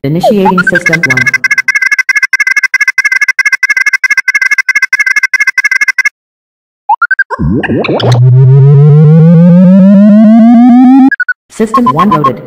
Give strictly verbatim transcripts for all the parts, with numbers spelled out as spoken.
Initiating System one. System one loaded.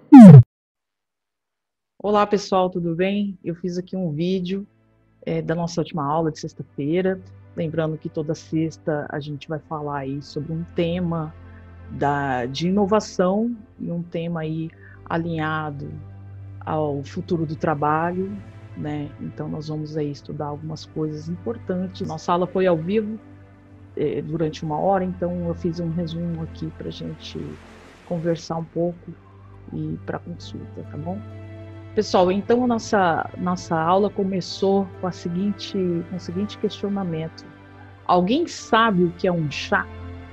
Olá pessoal, tudo bem? Eu fiz aqui um vídeo é, da nossa última aula de sexta-feira. Lembrando que toda sexta a gente vai falar aí sobre um tema da, de inovação e um tema aí alinhado ao futuro do trabalho, né? Então nós vamos aí estudar algumas coisas importantes. Nossa aula foi ao vivo é, durante uma hora, então eu fiz um resumo aqui para a gente conversar um pouco e para consulta, tá bom? Pessoal, então a nossa, nossa aula começou com, a seguinte, com o seguinte questionamento. Alguém sabe o que é um chá?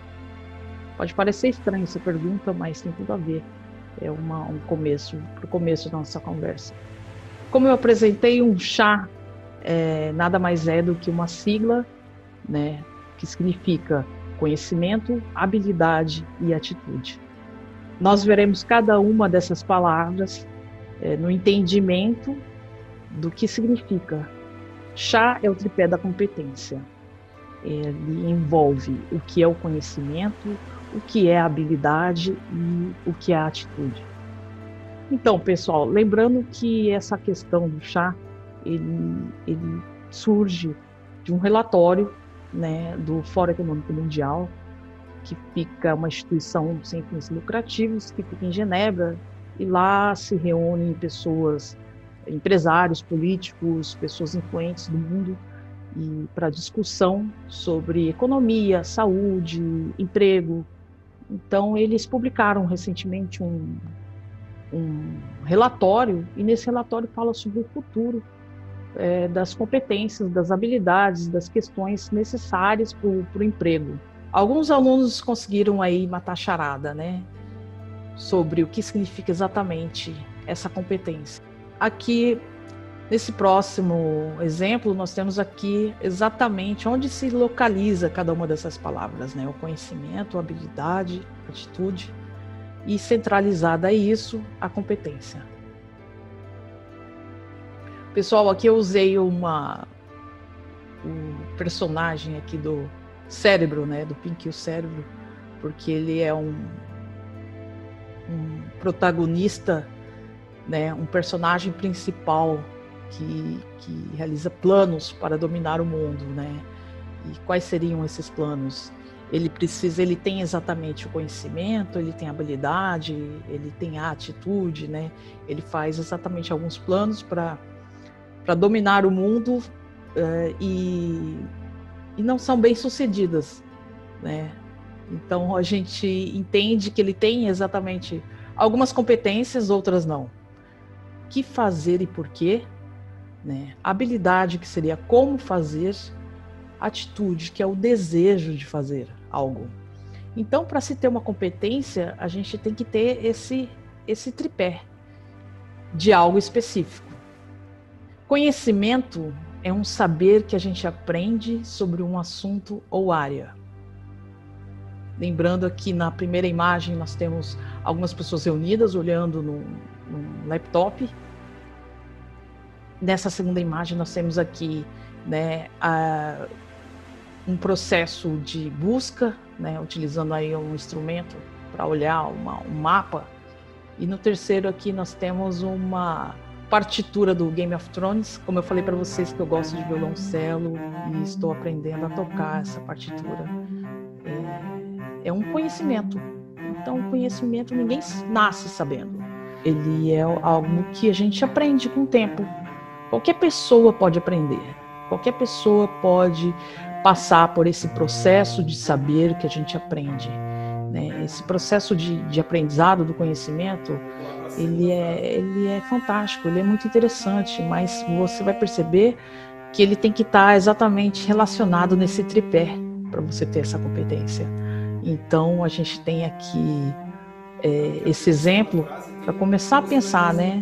Pode parecer estranho essa pergunta, mas tem tudo a ver. É uma, um começo, para o começo da nossa conversa. Como eu apresentei, um chá é, nada mais é do que uma sigla, né, que significa conhecimento, habilidade e atitude. Nós veremos cada uma dessas palavras É, no entendimento do que significa. Chá é o tripé da competência. Ele envolve o que é o conhecimento, o que é a habilidade e o que é a atitude. Então, pessoal, lembrando que essa questão do chá, ele, ele surge de um relatório, né, do Fórum Econômico Mundial, que fica uma instituição sem fins lucrativos, que fica em Genebra, e lá se reúnem pessoas, empresários, políticos, pessoas influentes do mundo para discussão sobre economia, saúde, emprego. Então, eles publicaram recentemente um, um relatório, e nesse relatório fala sobre o futuro é, das competências, das habilidades, das questões necessárias para o emprego. Alguns alunos conseguiram aí matar a charada, né? Sobre o que significa exatamente essa competência. Aqui, nesse próximo exemplo, nós temos aqui exatamente onde se localiza cada uma dessas palavras, né? O conhecimento, a habilidade, a atitude, e centralizada a isso, a competência. Pessoal, aqui eu usei uma, um personagem aqui do cérebro, né? Do Pink e o Cérebro, porque ele é um um protagonista, né, um personagem principal que, que realiza planos para dominar o mundo, né? E quais seriam esses planos? Ele precisa, ele tem exatamente o conhecimento, ele tem a habilidade, ele tem a atitude, né? Ele faz exatamente alguns planos para para dominar o mundo uh, e, e não são bem sucedidas, né? Então, a gente entende que ele tem exatamente algumas competências, outras não. O que fazer e por quê? Né? Habilidade, que seria como fazer. Atitude, que é o desejo de fazer algo. Então, para se ter uma competência, a gente tem que ter esse, esse tripé de algo específico. Conhecimento é um saber que a gente aprende sobre um assunto ou área. Lembrando aqui na primeira imagem nós temos algumas pessoas reunidas olhando no, no laptop. Nessa segunda imagem nós temos aqui, né, a, um processo de busca, né, utilizando aí um instrumento para olhar uma, um mapa. E no terceiro aqui nós temos uma partitura do Game of Thrones. Como eu falei para vocês que eu gosto de violoncelo e estou aprendendo a tocar essa partitura. É, É um conhecimento. Então, o conhecimento ninguém nasce sabendo. Ele é algo que a gente aprende com o tempo. Qualquer pessoa pode aprender. Qualquer pessoa pode passar por esse processo de saber que a gente aprende, né? Esse processo de, de aprendizado do conhecimento, ele é, ele é fantástico, ele é muito interessante, mas você vai perceber que ele tem que estar exatamente relacionado nesse tripé para você ter essa competência. Então, a gente tem aqui é, esse exemplo para começar a pensar, né,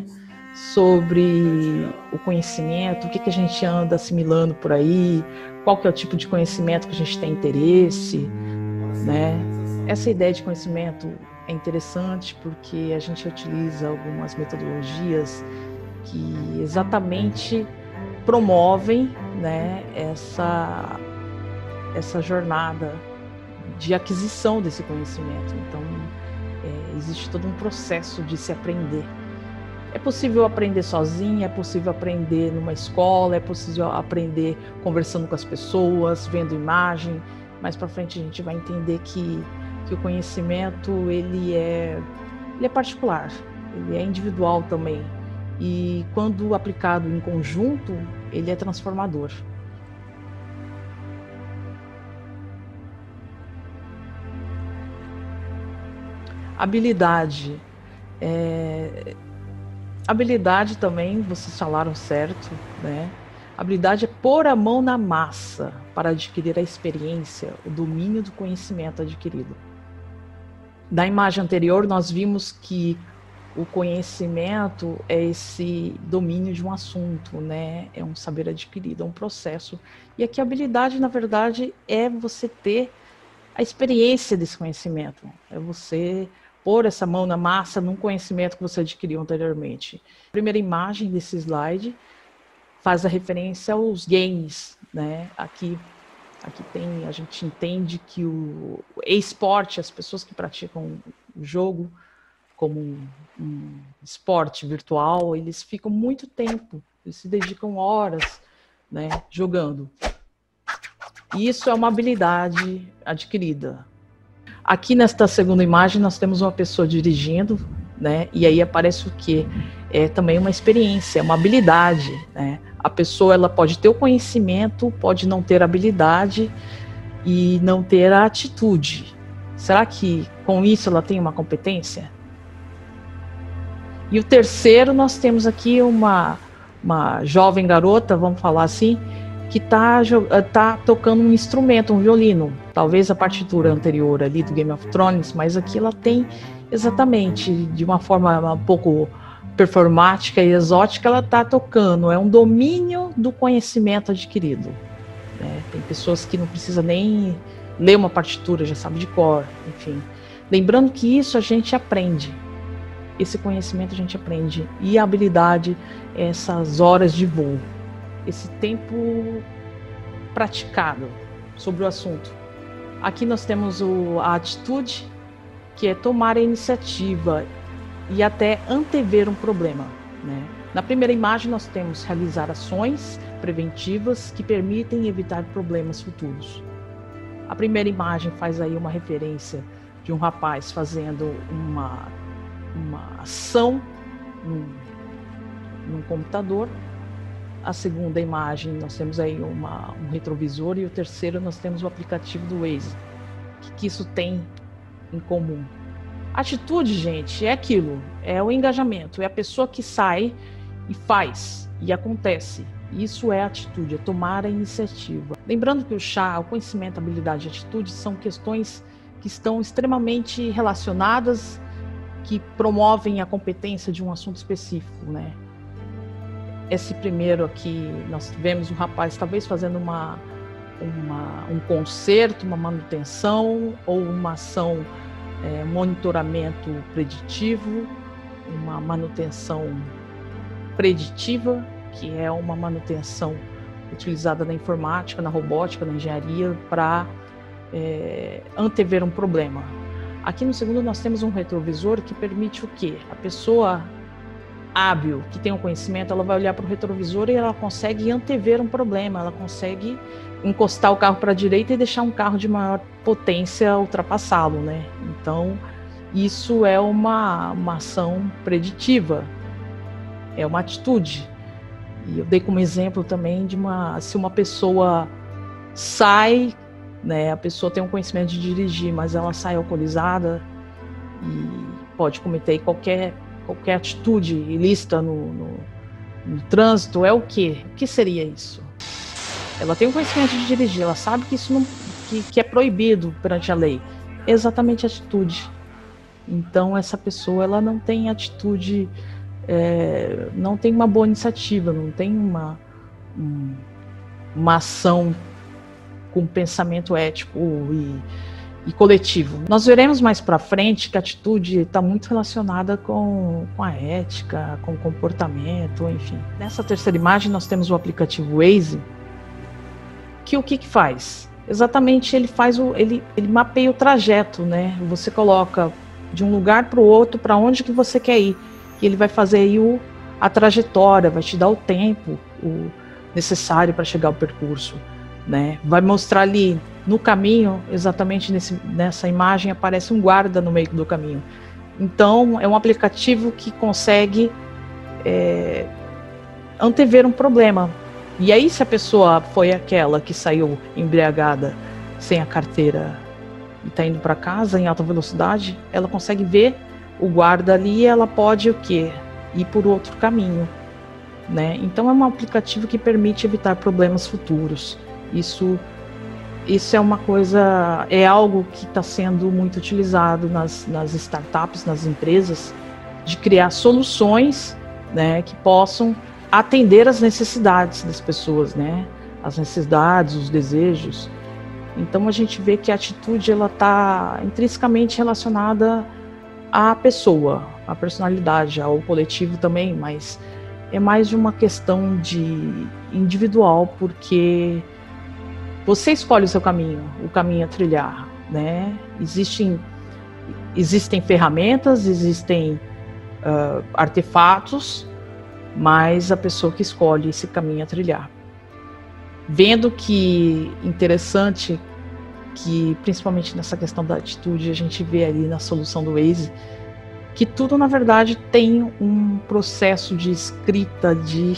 sobre o conhecimento, o que, que a gente anda assimilando por aí, qual que é o tipo de conhecimento que a gente tem interesse, né? Essa ideia de conhecimento é interessante porque a gente utiliza algumas metodologias que exatamente promovem, né, essa, essa jornada de aquisição desse conhecimento. Então, é, existe todo um processo de se aprender. É possível aprender sozinho, é possível aprender numa escola, é possível aprender conversando com as pessoas, vendo imagem. Mais para frente a gente vai entender que, que o conhecimento ele é, ele é particular, ele é individual também. E quando aplicado em conjunto, ele é transformador. Habilidade. É... Habilidade também, vocês falaram certo, né? Habilidade é pôr a mão na massa para adquirir a experiência, o domínio do conhecimento adquirido. Na imagem anterior, nós vimos que o conhecimento é esse domínio de um assunto, né? É um saber adquirido, é um processo. E aqui a habilidade, na verdade, é você ter a experiência desse conhecimento. É você pôr essa mão na massa num conhecimento que você adquiriu anteriormente. A primeira imagem desse slide faz a referência aos games, né? Aqui, aqui tem, a gente entende que o e-sport, as pessoas que praticam o jogo como um, um esporte virtual, eles ficam muito tempo, eles se dedicam horas, né, jogando. E isso é uma habilidade adquirida. Aqui nesta segunda imagem nós temos uma pessoa dirigindo, né, e aí aparece o quê? É também uma experiência, uma habilidade, né? A pessoa ela pode ter o conhecimento, pode não ter habilidade e não ter a atitude. Será que com isso ela tem uma competência? E o terceiro, nós temos aqui uma, uma jovem garota, vamos falar assim, que está tá tocando um instrumento, um violino. Talvez a partitura anterior ali do Game of Thrones, mas aqui ela tem exatamente, de uma forma um pouco performática e exótica, ela está tocando. É um domínio do conhecimento adquirido, né? Tem pessoas que não precisam nem ler uma partitura, já sabe de cor, enfim. Lembrando que isso a gente aprende. Esse conhecimento a gente aprende. E a habilidade, essas horas de voo. Esse tempo praticado sobre o assunto. Aqui nós temos o, a atitude, que é tomar a iniciativa e até antever um problema, né? Na primeira imagem nós temos realizar ações preventivas que permitem evitar problemas futuros. A primeira imagem faz aí uma referência de um rapaz fazendo uma uma ação num, num computador. A segunda imagem nós temos aí uma, um retrovisor, e o terceiro nós temos o aplicativo do Waze. O que, que isso tem em comum? Atitude, gente, é aquilo, é o engajamento, é a pessoa que sai e faz, e acontece. Isso é atitude, é tomar a iniciativa. Lembrando que o chá, o conhecimento, a habilidade e a atitude são questões que estão extremamente relacionadas, que promovem a competência de um assunto específico, né? Esse primeiro aqui, nós tivemos um rapaz talvez fazendo uma, uma, um conserto, uma manutenção ou uma ação, é, monitoramento preditivo, uma manutenção preditiva, que é uma manutenção utilizada na informática, na robótica, na engenharia, para é, antever um problema. Aqui no segundo nós temos um retrovisor que permite o quê? A pessoa hábil, que tem o conhecimento, ela vai olhar para o retrovisor e ela consegue antever um problema, ela consegue encostar o carro para a direita e deixar um carro de maior potência ultrapassá-lo, né? Então, isso é uma, uma ação preditiva, é uma atitude. E eu dei como exemplo também de uma, se uma pessoa sai, né, a pessoa tem um conhecimento de dirigir, mas ela sai alcoolizada e pode cometer qualquer, qualquer atitude ilícita no, no, no trânsito, é o quê? O que seria isso? Ela tem um conhecimento de dirigir, ela sabe que isso não, que, que é proibido perante a lei. É exatamente a atitude. Então essa pessoa ela não tem atitude, é, não tem uma boa iniciativa, não tem uma, um, uma ação com pensamento ético e, e coletivo. Nós veremos mais para frente que a atitude está muito relacionada com, com a ética, com o comportamento, enfim. Nessa terceira imagem nós temos o aplicativo Waze, que o que, que faz? Exatamente, ele faz o, ele, ele mapeia o trajeto, né? Você coloca de um lugar para o outro, para onde que você quer ir, e ele vai fazer aí o, a trajetória, vai te dar o tempo o necessário para chegar ao percurso, né? Vai mostrar ali no caminho, exatamente nesse, nessa imagem, aparece um guarda no meio do caminho. Então, é um aplicativo que consegue é, antever um problema. E aí, se a pessoa foi aquela que saiu embriagada, sem a carteira, e está indo para casa em alta velocidade, ela consegue ver o guarda ali e ela pode o quê? Ir por outro caminho, né? Então, é um aplicativo que permite evitar problemas futuros. Isso, isso é uma coisa, é algo que está sendo muito utilizado nas, nas startups, nas empresas, de criar soluções, né, que possam atender às necessidades das pessoas, né? As necessidades, os desejos. Então a gente vê que a atitude ela está intrinsecamente relacionada à pessoa, à personalidade, ao coletivo também, mas é mais de uma questão de individual, porque você escolhe o seu caminho, o caminho a trilhar, né? Existem, existem ferramentas, existem uh, artefatos, mas a pessoa que escolhe esse caminho a trilhar. Vendo que interessante que, principalmente nessa questão da atitude, a gente vê ali na solução do Waze, que tudo, na verdade, tem um processo de escrita, de,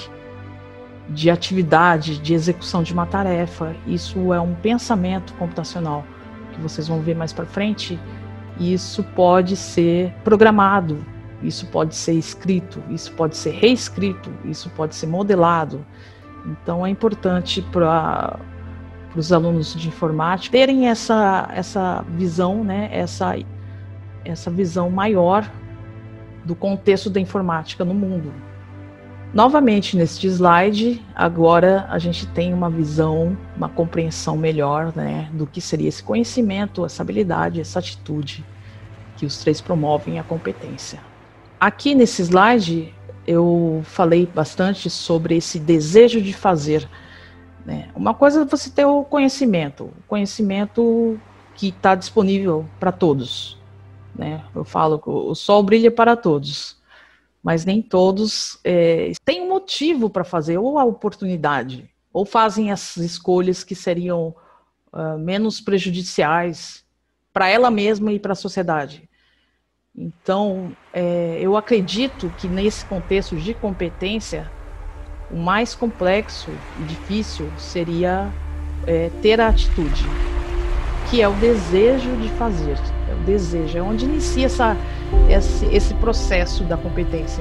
de atividade, de execução de uma tarefa. Isso é um pensamento computacional, que vocês vão ver mais para frente, e isso pode ser programado. Isso pode ser escrito, isso pode ser reescrito, isso pode ser modelado. Então é importante para os alunos de informática terem essa, essa visão, né, essa, essa visão maior do contexto da informática no mundo. Novamente, neste slide, agora a gente tem uma visão, uma compreensão melhor, né, do que seria esse conhecimento, essa habilidade, essa atitude que os três promovem a competência. Aqui nesse slide eu falei bastante sobre esse desejo de fazer, né? Uma coisa é você ter o conhecimento, o conhecimento que está disponível para todos, né? Eu falo que o sol brilha para todos, mas nem todos é, têm um motivo para fazer, ou a oportunidade, ou fazem as escolhas que seriam uh, menos prejudiciais para ela mesma e para a sociedade. Então, é, eu acredito que nesse contexto de competência, o mais complexo e difícil seria é, ter a atitude, que é o desejo de fazer, é o desejo, é onde inicia essa, esse, esse processo da competência.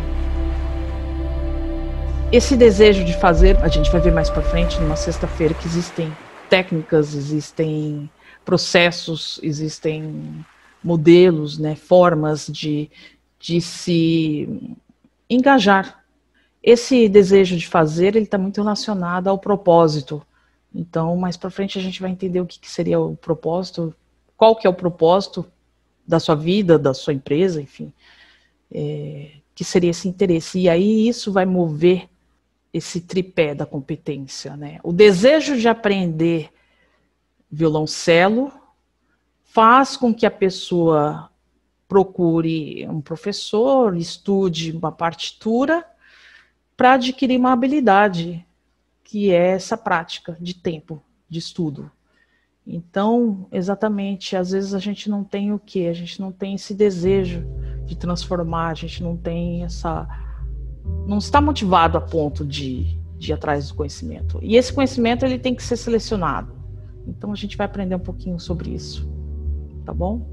Esse desejo de fazer, a gente vai ver mais para frente, numa sexta-feira, que existem técnicas, existem processos, existem modelos, né, formas de, de se engajar. Esse desejo de fazer, ele está muito relacionado ao propósito. Então, mais para frente a gente vai entender o que, que seria o propósito, qual que é o propósito da sua vida, da sua empresa, enfim, é, que seria esse interesse. E aí isso vai mover esse tripé da competência, né? O desejo de aprender violoncelo faz com que a pessoa procure um professor, estude uma partitura para adquirir uma habilidade, que é essa prática de tempo, de estudo. Então, exatamente, às vezes a gente não tem o quê? A gente não tem esse desejo de transformar, a gente não tem essa... não está motivado a ponto de, de ir atrás do conhecimento. E esse conhecimento ele tem que ser selecionado. Então a gente vai aprender um pouquinho sobre isso. Tá bom?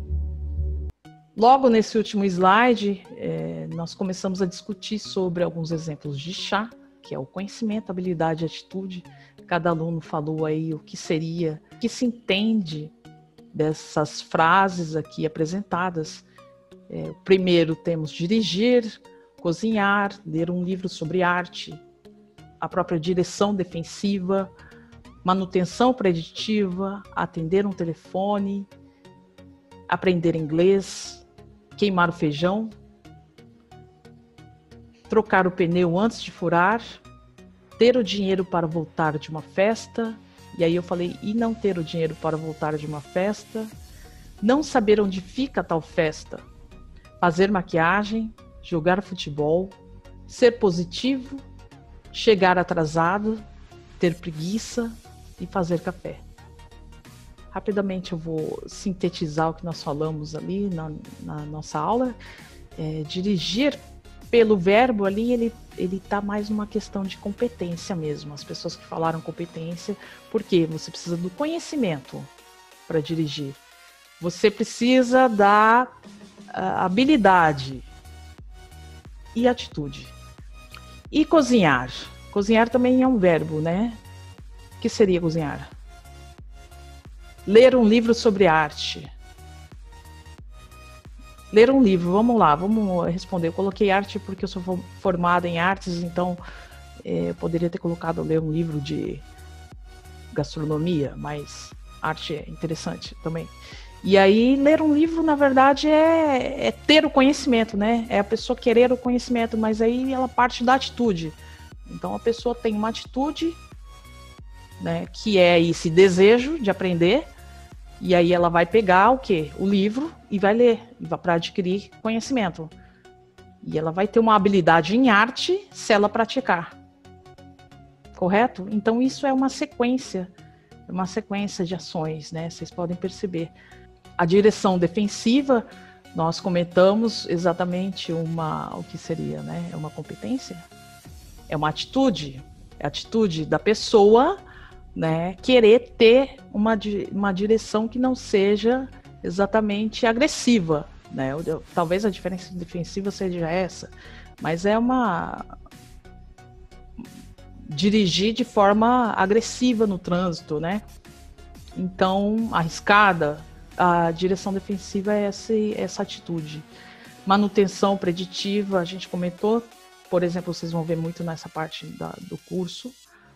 Logo nesse último slide, é, nós começamos a discutir sobre alguns exemplos de chá, que é o conhecimento, habilidade e atitude. Cada aluno falou aí o que seria, o que se entende dessas frases aqui apresentadas. É, primeiro temos dirigir, cozinhar, ler um livro sobre arte, a própria direção defensiva, manutenção preditiva, atender um telefone, aprender inglês, queimar o feijão, trocar o pneu antes de furar, ter o dinheiro para voltar de uma festa, e aí eu falei, e não ter o dinheiro para voltar de uma festa, não saber onde fica tal festa, fazer maquiagem, jogar futebol, ser positivo, chegar atrasado, ter preguiça e fazer café. Rapidamente eu vou sintetizar o que nós falamos ali na, na nossa aula. É, dirigir pelo verbo ali, ele ele está mais numa questão de competência mesmo. As pessoas que falaram competência, porque você precisa do conhecimento para dirigir. Você precisa da uh, habilidade e atitude. E cozinhar. Cozinhar também é um verbo, né? O que seria cozinhar? Ler um livro sobre arte. Ler um livro, vamos lá, vamos responder. Eu coloquei arte porque eu sou formada em artes, então é, eu poderia ter colocado ler um livro de gastronomia, mas arte é interessante também. E aí, ler um livro, na verdade, é, é ter o conhecimento, né? É a pessoa querer o conhecimento, mas aí ela parte da atitude. Então, a pessoa tem uma atitude, né, que é esse desejo de aprender, e aí ela vai pegar o quê? O livro e vai ler, para adquirir conhecimento. E ela vai ter uma habilidade em arte se ela praticar. Correto? Então, isso é uma sequência, uma sequência de ações, né? Vocês podem perceber. A direção defensiva, nós comentamos exatamente uma, o que seria, né? É uma competência? É uma atitude, é a atitude da pessoa, né, querer ter uma, uma direção que não seja exatamente agressiva, né? Talvez a diferença defensiva seja essa, mas é uma dirigir de forma agressiva no trânsito, né? Então, arriscada, a direção defensiva é essa, essa atitude. Manutenção preditiva, a gente comentou, por exemplo, vocês vão ver muito nessa parte da, do curso,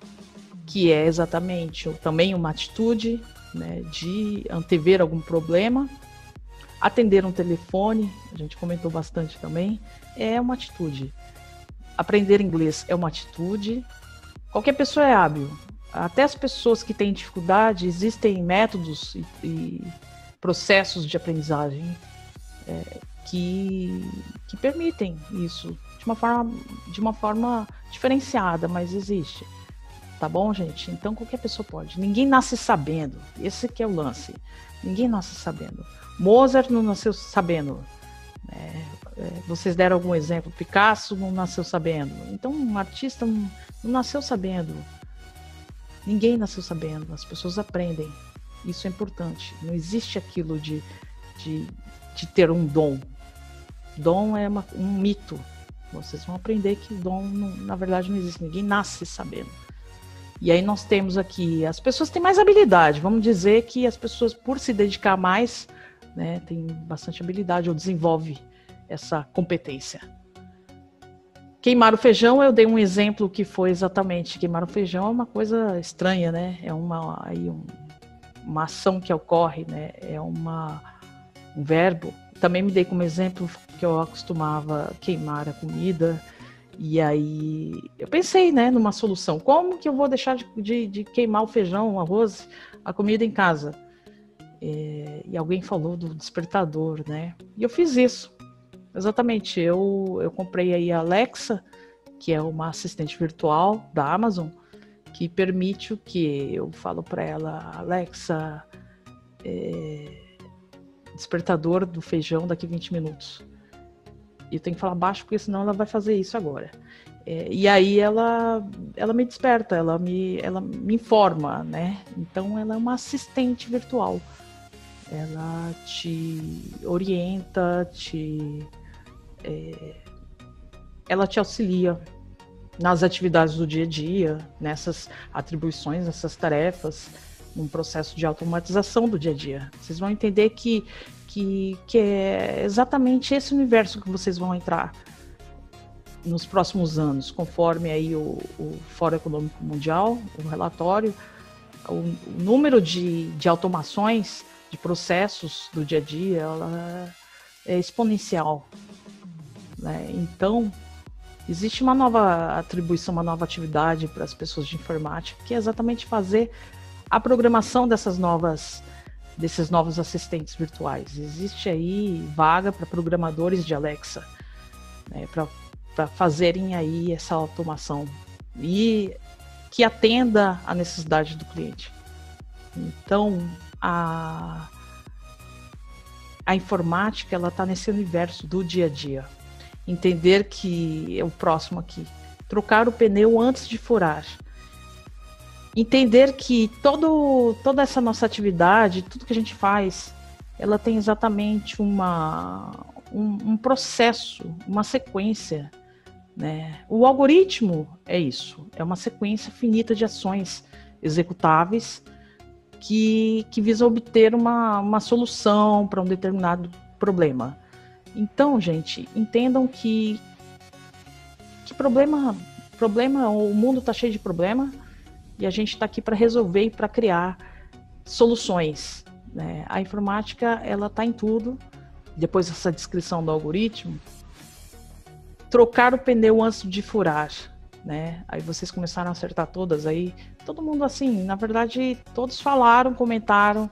que é exatamente também uma atitude, né, de antever algum problema. Atender um telefone, a gente comentou bastante também, é uma atitude. Aprender inglês é uma atitude. Qualquer pessoa é hábil. Até as pessoas que têm dificuldade, existem métodos e, e processos de aprendizagem é, que, que permitem isso de uma forma, de uma forma diferenciada, mas existe. Tá bom, gente? Então qualquer pessoa pode. Ninguém nasce sabendo. Esse que é o lance. Ninguém nasce sabendo. Mozart não nasceu sabendo. É, é, vocês deram algum exemplo. Picasso não nasceu sabendo. Então um artista não, não nasceu sabendo. Ninguém nasceu sabendo. As pessoas aprendem. Isso é importante. Não existe aquilo de, de, de ter um dom. Dom é uma, um mito. Vocês vão aprender que o dom, não, na verdade, não existe. Ninguém nasce sabendo. E aí nós temos aqui, as pessoas têm mais habilidade, vamos dizer que as pessoas, por se dedicar mais, né, têm bastante habilidade ou desenvolve essa competência. Queimar o feijão, eu dei um exemplo que foi exatamente, queimar o feijão é uma coisa estranha, né, é uma, aí um, uma ação que ocorre, né, é uma, um verbo. Também me dei como exemplo que eu acostumava queimar a comida. E aí eu pensei, né, numa solução. Como que eu vou deixar de, de, de queimar o feijão, o arroz, a comida em casa? É, e alguém falou do despertador, né? E eu fiz isso. Exatamente. Eu, eu comprei aí a Alexa, que é uma assistente virtual da Amazon, que permite o que eu falo para ela, Alexa, é, despertador do feijão daqui a vinte minutos. E eu tenho que falar baixo, porque senão ela vai fazer isso agora. É, e aí ela, ela me desperta, ela me, ela me informa, né? Então ela é uma assistente virtual. Ela te orienta, te, é, ela te auxilia nas atividades do dia a dia, nessas atribuições, nessas tarefas, num processo de automatização do dia a dia. Vocês vão entender que Que, que é exatamente esse universo que vocês vão entrar nos próximos anos, conforme aí o, o Fórum Econômico Mundial, o relatório, o, o número de, de automações de processos do dia a dia, ela é exponencial, né? Então, existe uma nova atribuição, uma nova atividade para as pessoas de informática, que é exatamente fazer a programação dessas novas, desses novos assistentes virtuais. Existe aí vaga para programadores de Alexa, né, para fazerem aí essa automação e que atenda à necessidade do cliente. Então, a, a informática, ela está nesse universo do dia a dia. Entender que é o próximo aqui. Trocar o pneu antes de furar. Entender que todo, toda essa nossa atividade, tudo que a gente faz, ela tem exatamente uma, um, um processo, uma sequência, né? O algoritmo é isso, é uma sequência finita de ações executáveis que, que visa obter uma, uma solução para um determinado problema. Então, gente, entendam que, que problema, problema, o mundo está cheio de problema e a gente está aqui para resolver e para criar soluções, né? A informática, ela está em tudo. Depois dessa descrição do algoritmo, trocar o pneu antes de furar, né? Aí vocês começaram a acertar todas aí. Todo mundo assim, na verdade, todos falaram, comentaram.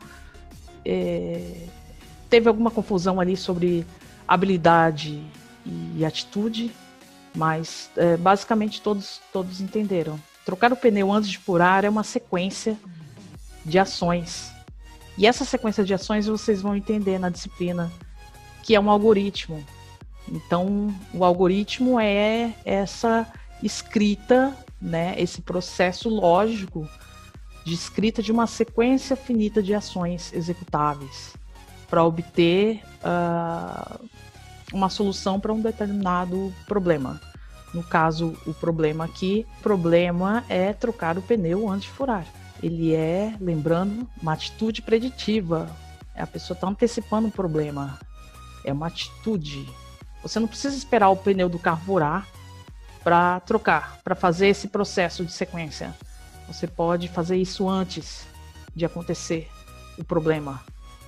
É, teve alguma confusão ali sobre habilidade e atitude, mas é, basicamente todos, todos entenderam. Trocar o pneu antes de furar é uma sequência de ações. E essa sequência de ações vocês vão entender na disciplina, que é um algoritmo. Então, o algoritmo é essa escrita, né, esse processo lógico de escrita de uma sequência finita de ações executáveis para obter uh, uma solução para um determinado problema. No caso, o problema aqui, o problema é trocar o pneu antes de furar. Ele é, lembrando, uma atitude preditiva. A pessoa está antecipando o problema. É uma atitude. Você não precisa esperar o pneu do carro furar para trocar, para fazer esse processo de sequência. Você pode fazer isso antes de acontecer o problema.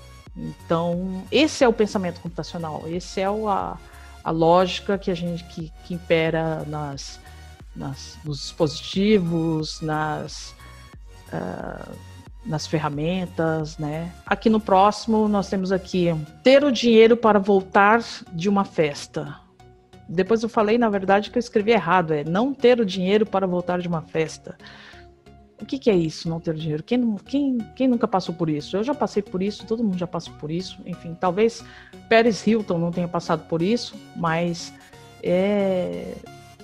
Então, esse é o pensamento computacional. Esse é o, a, a lógica que a gente que, que impera nas, nas, nos dispositivos, nas uh, nas ferramentas, né? Aqui no próximo nós temos aqui ter o dinheiro para voltar de uma festa. Depois eu falei, na verdade, que eu escrevi errado, é não ter o dinheiro para voltar de uma festa. O que, que é isso, não ter dinheiro? Quem, quem, quem nunca passou por isso? Eu já passei por isso, todo mundo já passou por isso. Enfim, talvez Paris Hilton não tenha passado por isso, mas é...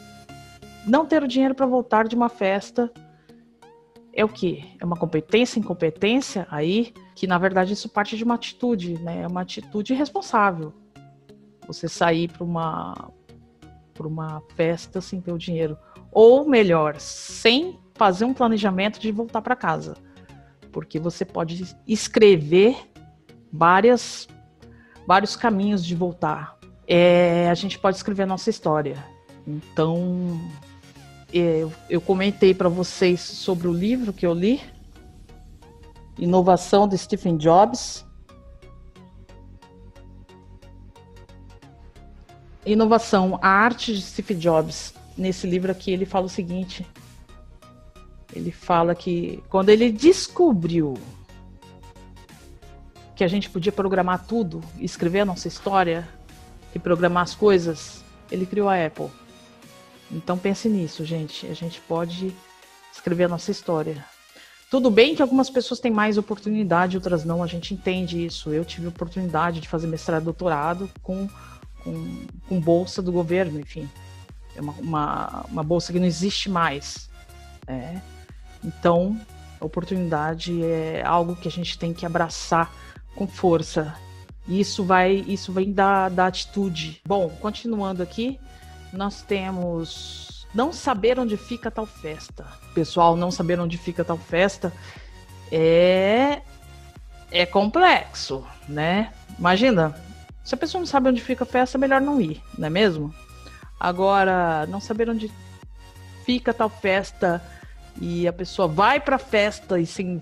não ter o dinheiro para voltar de uma festa é o quê? É uma competência, incompetência aí, que na verdade isso parte de uma atitude, né? É uma atitude responsável. Você sair para uma, para uma festa sem ter o dinheiro. Ou melhor, sem fazer um planejamento de voltar para casa. Porque você pode escrever várias, vários caminhos de voltar. É, a gente pode escrever a nossa história. Então... Eu, eu comentei para vocês sobre o livro que eu li, Inovação, de Stephen Jobs. Inovação, a arte de Steve Jobs. Nesse livro aqui ele fala o seguinte, ele fala que quando ele descobriu que a gente podia programar tudo, escrever a nossa história e programar as coisas, ele criou a Apple. Então pense nisso, gente. A gente pode escrever a nossa história. Tudo bem que algumas pessoas têm mais oportunidade, outras não. A gente entende isso. Eu tive a oportunidade de fazer mestrado e doutorado com, com, com bolsa do governo, enfim. É uma, uma, uma bolsa que não existe mais. É. Então, a oportunidade é algo que a gente tem que abraçar com força. E isso, vai, isso vem da, da atitude. Bom, continuando aqui. Nós temos não saber onde fica tal festa. Pessoal, não saber onde fica tal festa é, é complexo, né? Imagina, se a pessoa não sabe onde fica a festa, é melhor não ir, não é mesmo? Agora, não saber onde fica tal festa e a pessoa vai para a festa e sem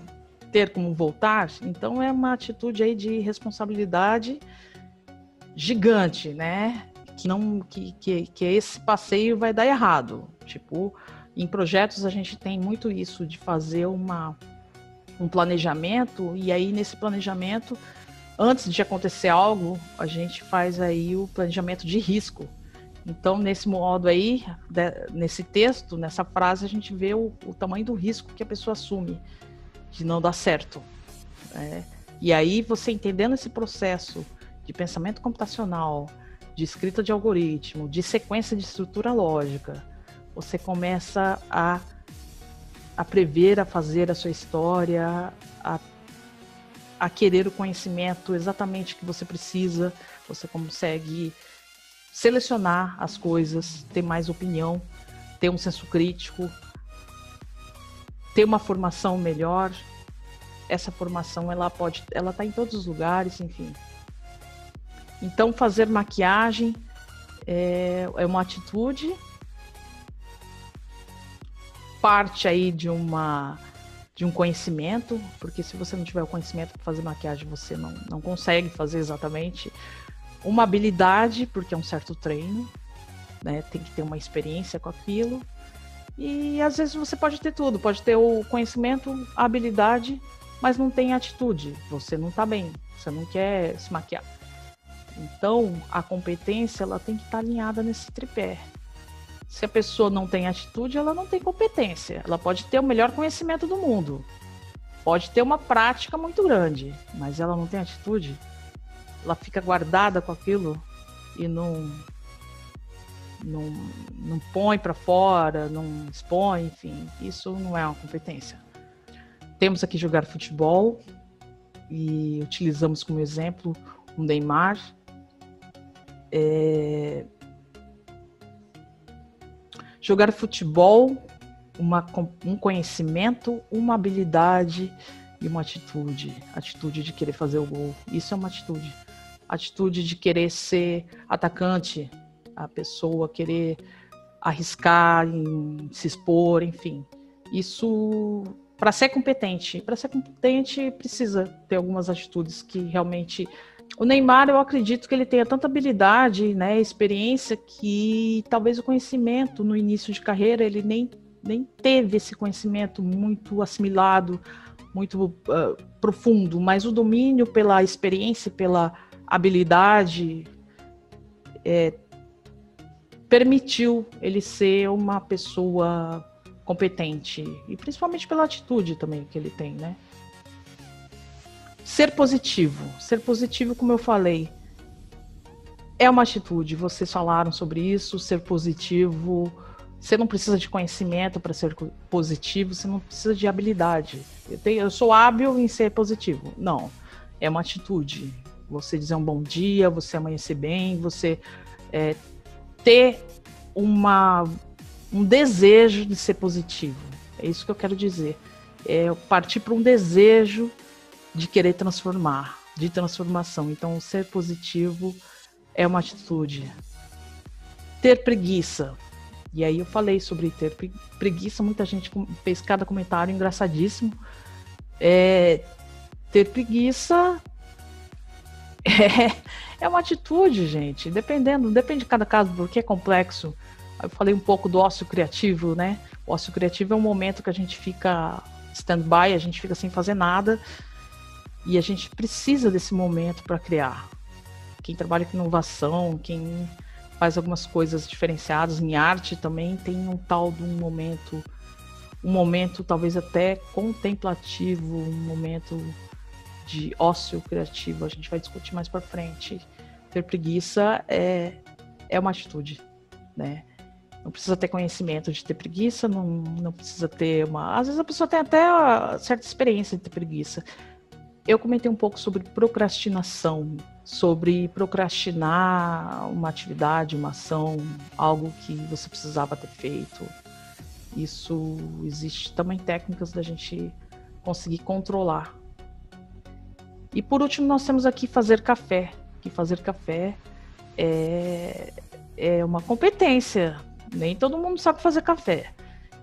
ter como voltar, então é uma atitude aí de responsabilidade gigante, né? Que, não, que, que, que esse passeio vai dar errado. Tipo, em projetos a gente tem muito isso de fazer uma, um planejamento, e aí nesse planejamento, antes de acontecer algo, a gente faz aí o planejamento de risco. Então, nesse modo aí, de, nesse texto, nessa frase, a gente vê o, o tamanho do risco que a pessoa assume de não dar certo. Né? E aí, você entendendo esse processo de pensamento computacional, de escrita de algoritmo, de sequência de estrutura lógica, você começa a, a prever, a fazer a sua história, a, a querer o conhecimento exatamente que você precisa, você consegue selecionar as coisas, ter mais opinião, ter um senso crítico, ter uma formação melhor. Essa formação, ela pode, ela está em todos os lugares, enfim. Então, fazer maquiagem é, é uma atitude, parte aí de, uma, de um conhecimento, porque se você não tiver o conhecimento para fazer maquiagem, você não, não consegue fazer exatamente. Uma habilidade, porque é um certo treino, né? Tem que ter uma experiência com aquilo. E às vezes você pode ter tudo, pode ter o conhecimento, a habilidade, mas não tem atitude. Você não está bem, você não quer se maquiar. Então, a competência, ela tem que estar alinhada nesse tripé. Se a pessoa não tem atitude, ela não tem competência. Ela pode ter o melhor conhecimento do mundo, pode ter uma prática muito grande, mas ela não tem atitude, ela fica guardada com aquilo e não, não, não põe para fora, não expõe, enfim, isso não é uma competência. Temos aqui jogar futebol e utilizamos como exemplo o Neymar. É... Jogar futebol, uma, um conhecimento, uma habilidade e uma atitude. Atitude de querer fazer o gol. Isso é uma atitude. Atitude de querer ser atacante, a pessoa querer arriscar, em, se expor, enfim. Isso, para ser competente, para ser competente precisa ter algumas atitudes que realmente... O Neymar, eu acredito que ele tenha tanta habilidade, né, experiência, que talvez o conhecimento no início de carreira, ele nem, nem teve esse conhecimento muito assimilado, muito uh, profundo, mas o domínio pela experiência, pela habilidade, é, permitiu ele ser uma pessoa competente, e principalmente pela atitude também que ele tem, né? Ser positivo. Ser positivo, como eu falei, é uma atitude. Vocês falaram sobre isso, ser positivo. Você não precisa de conhecimento para ser positivo, você não precisa de habilidade. Eu, tenho, eu sou hábil em ser positivo. Não, é uma atitude. Você dizer um bom dia, você amanhecer bem, você é, ter uma, um desejo de ser positivo. É isso que eu quero dizer. É partir para um desejo de querer transformar, de transformação. Então, ser positivo é uma atitude. Ter preguiça. E aí eu falei sobre ter preguiça, muita gente fez cada comentário engraçadíssimo. É, ter preguiça é, é uma atitude, gente, dependendo, depende de cada caso, porque é complexo. Eu falei um pouco do ócio criativo, né? O ócio criativo é um momento que a gente fica stand-by, a gente fica sem fazer nada, e a gente precisa desse momento para criar. Quem trabalha com inovação, quem faz algumas coisas diferenciadas em arte também tem um tal de um momento, um momento talvez até contemplativo, um momento de ócio criativo. A gente vai discutir mais para frente. Ter preguiça é, é uma atitude, né? Não precisa ter conhecimento de ter preguiça, não, não precisa ter uma... Às vezes a pessoa tem até uma certa experiência de ter preguiça. Eu comentei um pouco sobre procrastinação, sobre procrastinar uma atividade, uma ação, algo que você precisava ter feito. Isso existe também técnicas da gente conseguir controlar. E por último, nós temos aqui fazer café. Que fazer café é, é uma competência. Nem todo mundo sabe fazer café.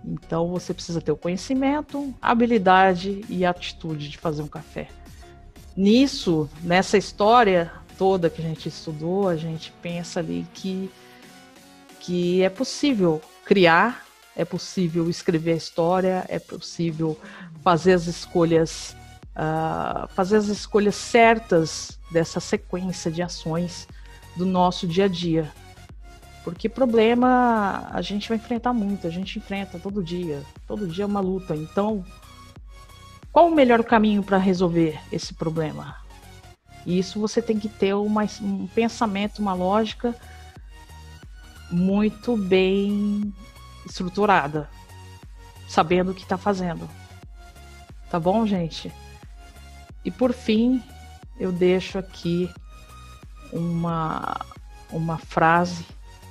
Então você precisa ter o conhecimento, a habilidade e a atitude de fazer um café. Nisso, nessa história toda que a gente estudou, a gente pensa ali que, que é possível criar, é possível escrever a história, é possível fazer as escolhas, uh, fazer as escolhas certas dessa sequência de ações do nosso dia a dia. Porque problema a gente vai enfrentar muito, a gente enfrenta todo dia, todo dia é uma luta. Então, qual o melhor caminho para resolver esse problema? E isso você tem que ter uma, um pensamento, uma lógica muito bem estruturada, sabendo o que está fazendo. Tá bom, gente? E por fim, eu deixo aqui uma, uma frase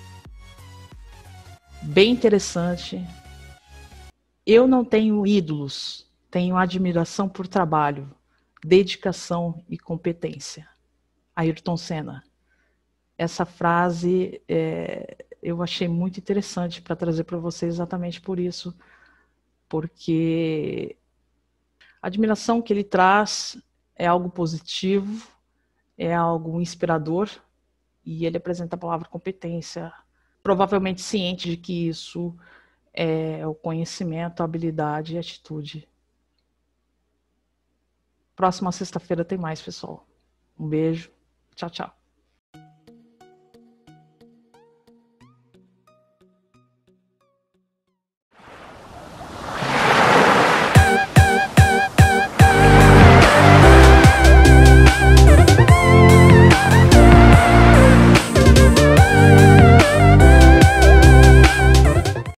bem interessante. Eu não tenho ídolos, tenho admiração por trabalho, dedicação e competência. Ayrton Senna. Essa frase é, eu achei muito interessante para trazer para vocês exatamente por isso, porque a admiração que ele traz é algo positivo, é algo inspirador, e ele apresenta a palavra competência, provavelmente ciente de que isso é o conhecimento, a habilidade e a atitude. Próxima sexta-feira tem mais, pessoal. Um beijo. Tchau, tchau.